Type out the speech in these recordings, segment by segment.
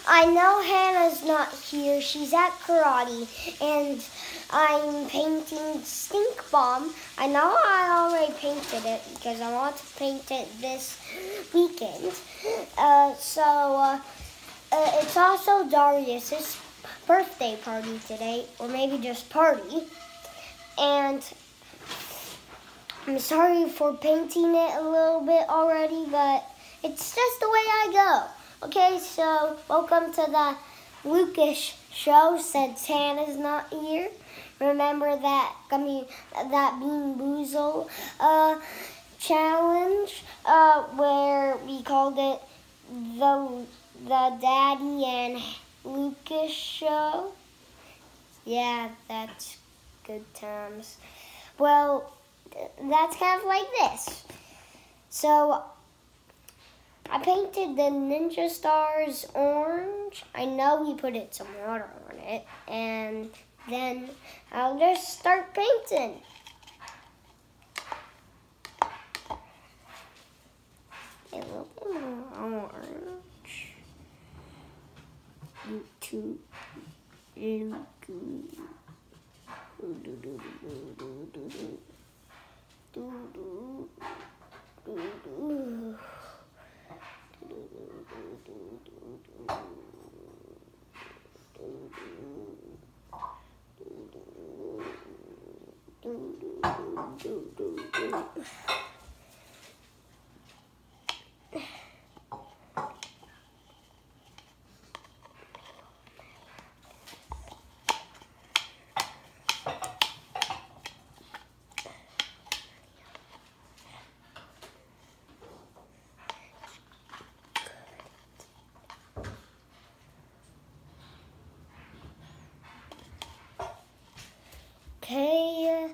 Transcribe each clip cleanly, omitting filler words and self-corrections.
I know Hannah's not here. She's at karate, and I'm painting Stink Bomb. I know I already painted it because I want to paint it this weekend. It's also Darius's birthday party today, or maybe just party. And I'm sorry for painting it a little bit already, but it's just the way I go. Okay, so welcome to the Lucas show since Hannah's not here. Remember that Bean Boozle challenge where we called it the Daddy and Lucas show? Yeah, that's good times. Well, that's kind of like this. So I painted the Ninja Stars orange. I know we put some water on it, and then I'll just start painting. A little bit more orange. Okay,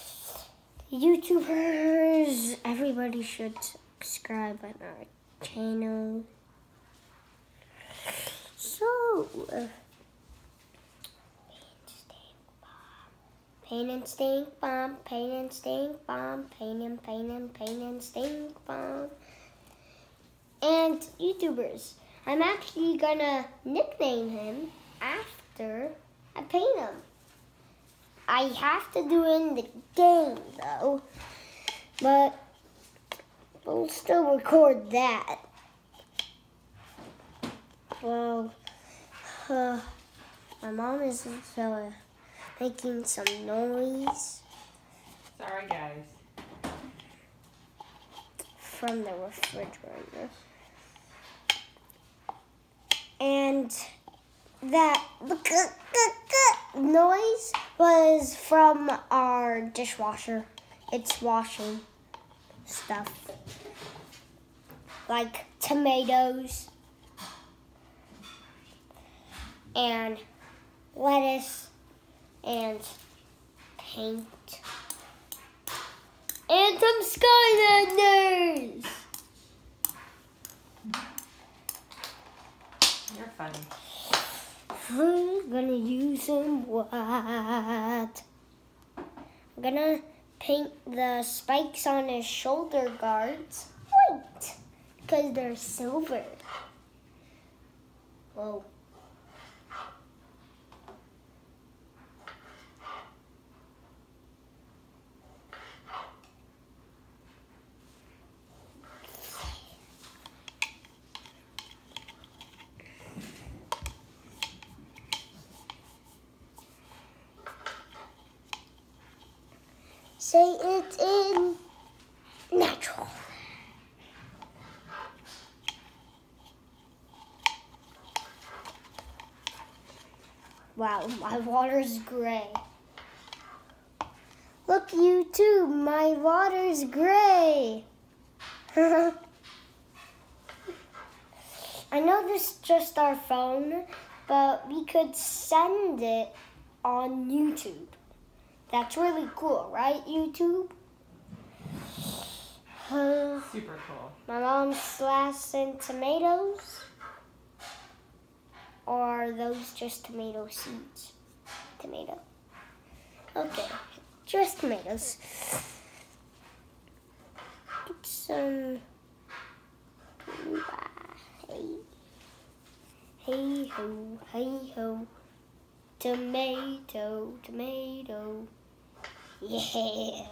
YouTubers, everybody should subscribe on our channel. So, paint and stink bomb, paint and stink bomb, paint and stink bomb. And YouTubers, I'm actually gonna nickname him after I paint him. I have to do it in the game, though, but we'll still record that. Well, my mom is making some noise. Sorry, guys. From the refrigerator. And that noise was from our dishwasher. It's washing stuff like tomatoes and lettuce and paint and some Skylanders. You're funny. I'm gonna use them what? I'm gonna paint the spikes on his shoulder guards white because they're silver. Whoa. Say it in natural. Wow, my water's gray. Look, YouTube, my water's gray. I know this is just our phone, but we could send it on YouTube. That's really cool, right, YouTube? Super cool. My mom's slicing tomatoes. Or are those just tomato seeds? Tomato. Okay, just tomatoes. Get some. Hey. ho, hey ho. Tomato, tomato. Yeah.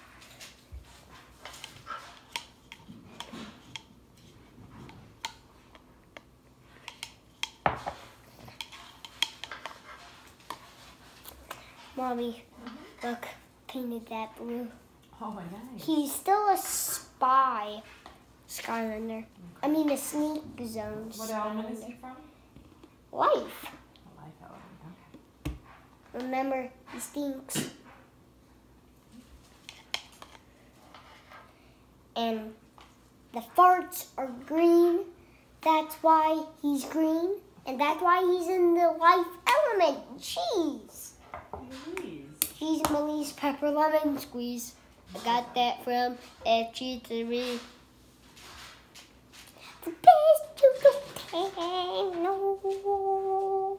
Mommy, look, painted that blue. Oh, nice. He's still a spy, Skylander. I mean, a sneak zone. What element is Skylander. he from? Life. A life element, okay. Remember, he stinks. And the farts are green. That's why he's green. And that's why he's in the life element. Cheese. Louise. Cheese Millie's pepper lemon squeeze. I got that from FG3. The best you can know.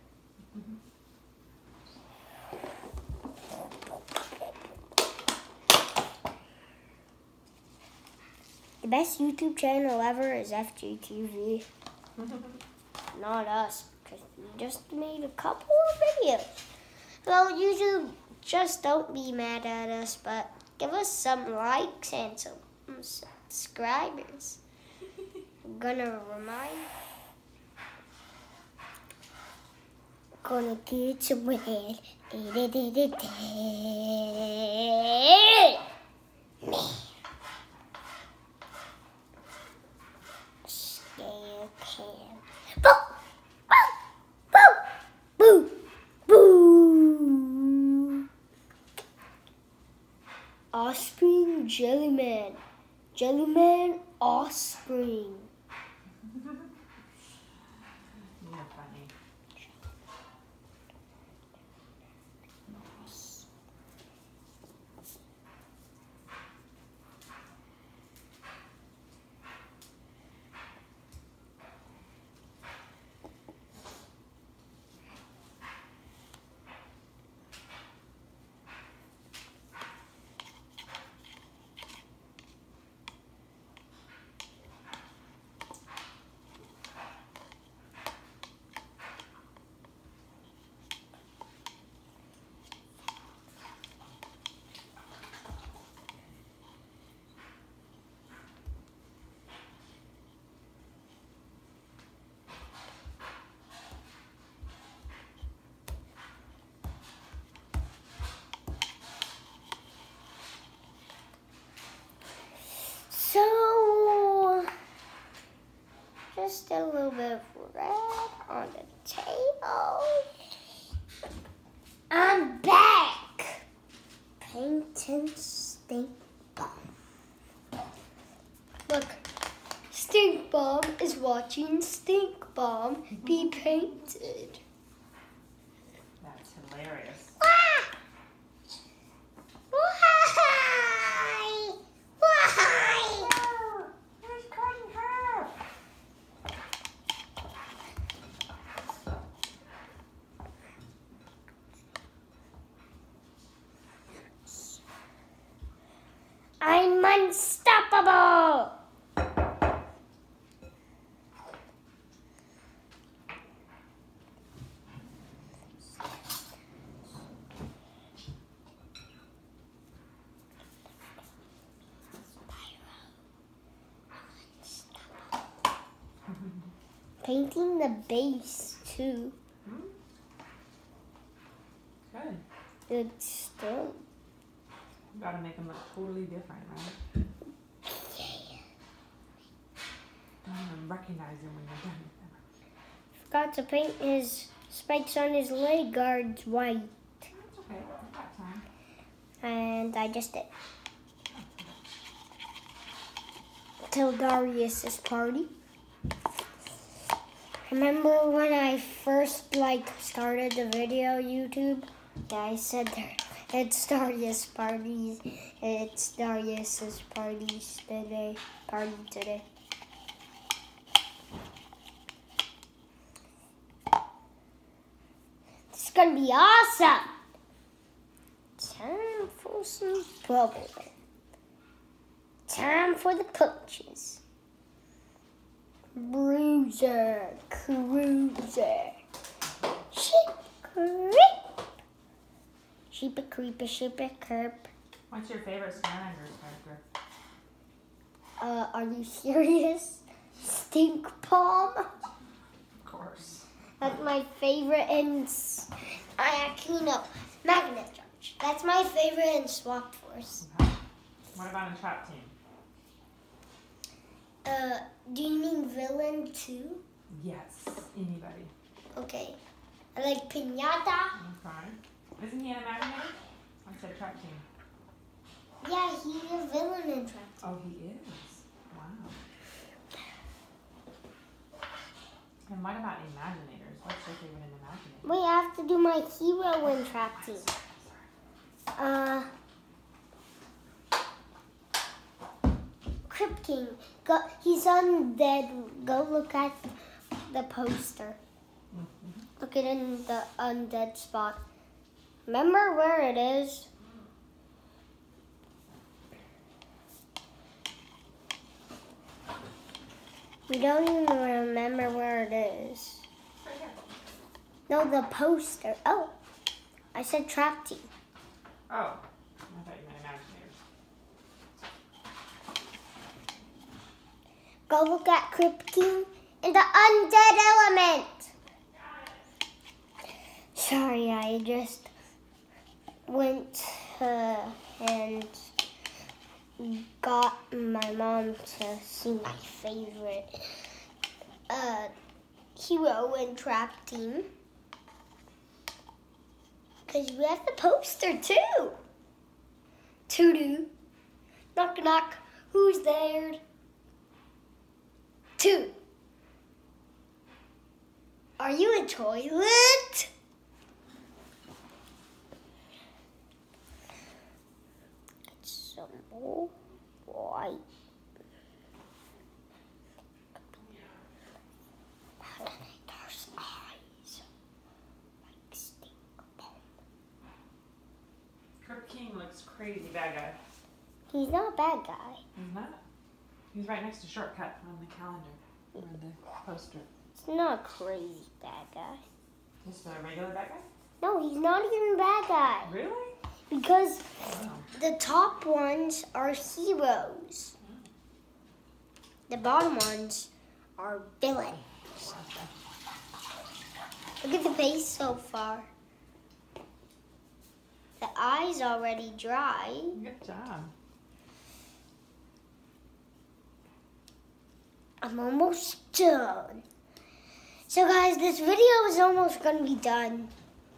The best YouTube channel ever is FGTV. Not us, because we just made a couple of videos. Well, YouTube, just don't be mad at us, but give us some likes and some subscribers. I'm gonna gonna get some wet. Scare can. Boo! Boo! Boo! Boo! Offspring Jellyman. Jellyman Offspring. You're funny. So, just a little bit of red on the table. I'm back. Painting Stink Bomb. Look, Stink Bomb is watching Stink Bomb be painted. That's hilarious. I'm unstoppable! Painting the base too. Good. It's still. You gotta make them look totally different, right? Don't even recognize them when you're done with them. Forgot to paint his spikes on his leg guards white. That's okay. I've got time. And I just did. Till Darius's party. Remember when I first started the video YouTube? Yeah, I said it's Darius parties. It's Darius's parties today. Party today. It's gonna be awesome. Time for some bubble. Time for the punches. Bruiser, cruiser. Sheep creep. Sheep a creep, a sheep a curb. What's your favorite Skylanders character? Are you serious? Stink Palm? Of course. That's my favorite in... I actually know. Magnet Charge. That's my favorite in Swap Force. Okay. What about in Trap Team? Do you mean villain too? Yes. Anybody. Okay. I like Pinata. Okay. Isn't he an Imaginator? I said Trap Team. Yeah, he's a villain in Trap Team. Oh, he is. Wow. And what about Imaginators? What's your favorite in Imaginators? Wait, I have to do my hero in Trap Team. Crypt King. He's undead. Go look at the poster. Look it in the undead spot. Remember where it is? We don't even remember where it is. No, the poster. Oh, I said Trap Team. Oh, I thought you meant Imaginators. Go look at Crypt King in the undead element. Sorry, I just went and got my mom to see my favorite hero in Trap Team. Because we have the poster too. Toodoo. Knock knock. Who's there? Two. Are you a toilet? Some more white. There's eyes. Like stink bomb. Crypt King looks crazy bad guy. He's not a bad guy. He's not. He's right next to Shortcut on the calendar or the poster. He's not a crazy bad guy. Just a regular bad guy? No, he's not even a bad guy. Really? Because Wow. the top ones are heroes. The bottom ones are villains. Look at the face so far. The eye's already dry. Good job. I'm almost done. So guys, this video is almost going to be done.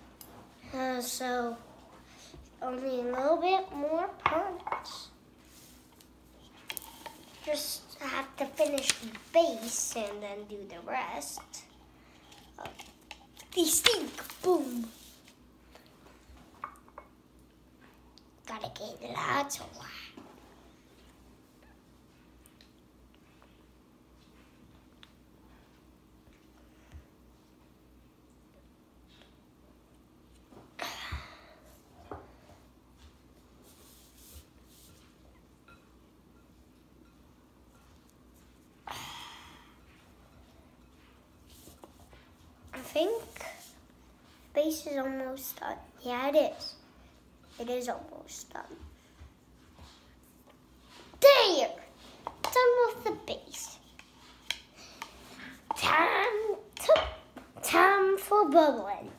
So only a little bit more parts. Just have to finish the base and then do the rest. The stink boom. Gotta get lots of light. I think base is almost done. Yeah, it is. It is almost done. There! Done with the base. Time for bubbling.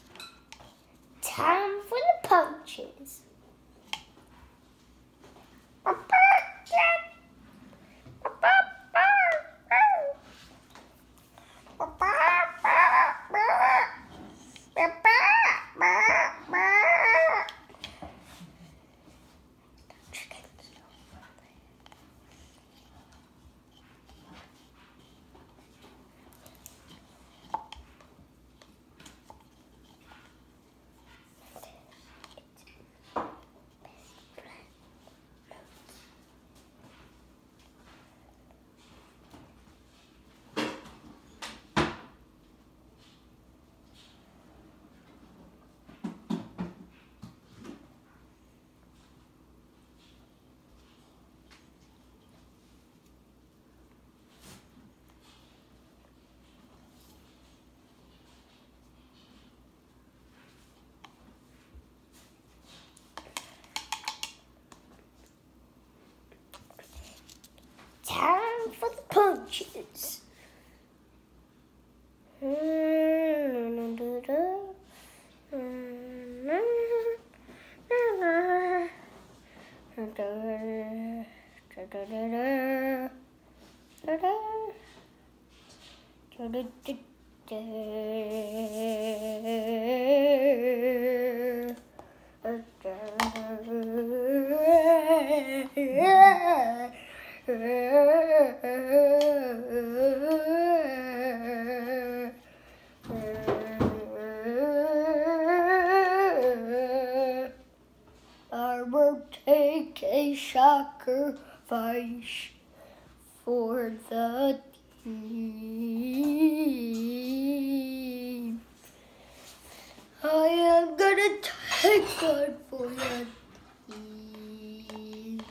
Time for the punches. peaches. I will take a sacrifice for the team. I am gonna take one for the team.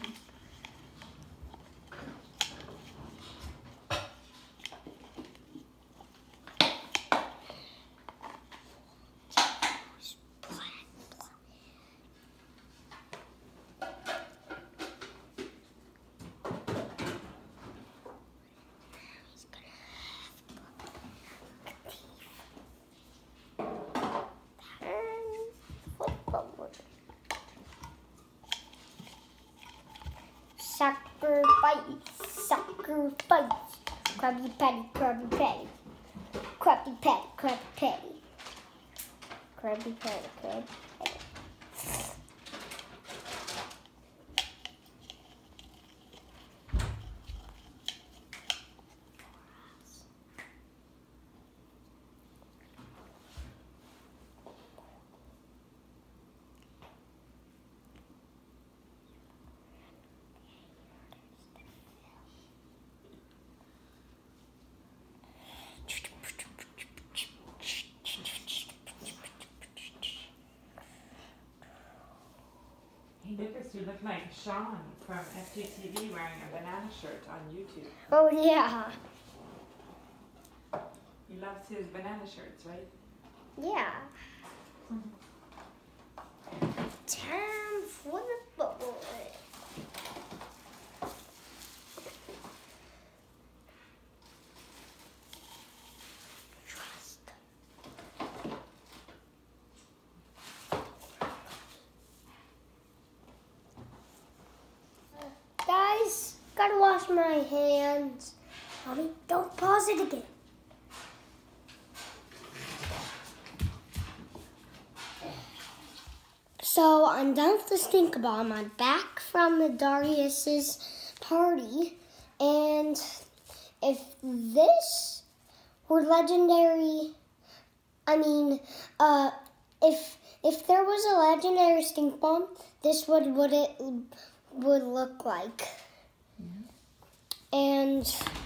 Sacrifice. Krabby Patty, Krabby Patty. Krabby Patty, Krabby Patty. Krabby Patty, Krabby Patty. Hey Lucas, you look like Sean from FGTV wearing a banana shirt on YouTube. Oh yeah. He loves his banana shirts, right? Yeah. Time for the bubble. Guys, gotta wash my hands. Mommy, don't pause it again. So I'm done with the stink bomb. I'm back from the Darius's party, and if this were legendary, if there was a legendary stink bomb, this would what it would look like. And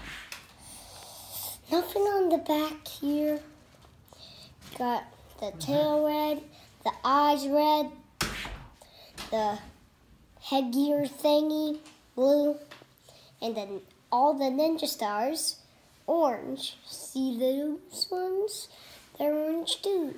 nothing on the back here. Got the tail red, the eyes red, the headgear thingy blue, and then all the ninja stars orange. See those ones? They're orange too.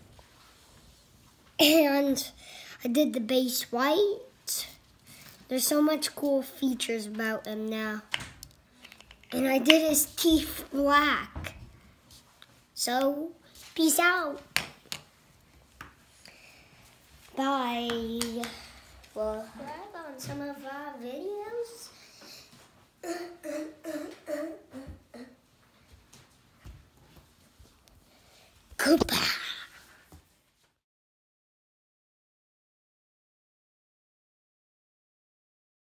And I did the base white. There's so much cool features about him now. And I did his teeth black. So, peace out. Bye. Well, subscribe on some of our videos. Goodbye.